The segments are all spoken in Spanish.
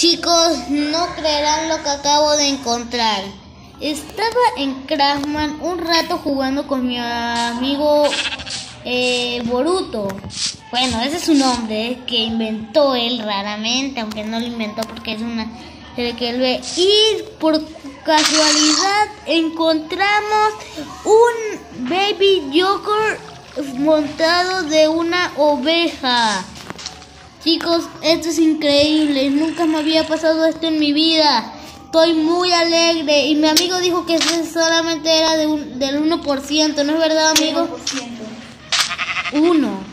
Chicos, no creerán lo que acabo de encontrar. Estaba en Craftman un rato jugando con mi amigo Boruto. Bueno, ese es su nombre, que inventó él raramente, aunque no lo inventó porque es una serie que él ve. Y por casualidad encontramos un Baby Joker montado de una oveja. Chicos, esto es increíble, nunca me había pasado esto en mi vida. Estoy muy alegre y mi amigo dijo que eso solamente era del 1%, ¿no es verdad, amigo? 1.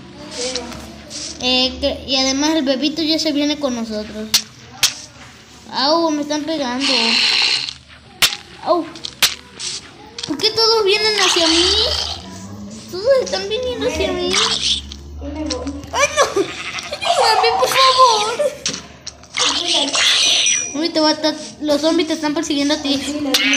Y además el bebito ya se viene con nosotros. Au, me están pegando. Au. ¿Por qué todos vienen hacia mí? Todos están viniendo hacia mí. ¡Ay, no! ¡Ayúdame, por favor! Los zombies te están persiguiendo a ti.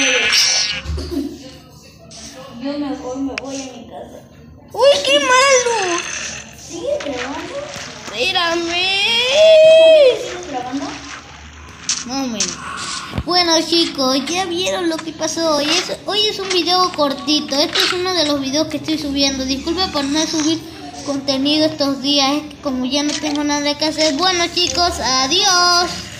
Yo mejor me voy a mi casa. ¡Uy, qué malo! ¿Sigues grabando? Espérame. ¿Sigues grabando? Más o menos. Bueno, chicos, ya vieron lo que pasó hoy. Hoy es un video cortito. Este es uno de los videos que estoy subiendo. Disculpa por no subir contenido estos días. Es que como ya no tengo nada que hacer. Bueno, chicos, adiós.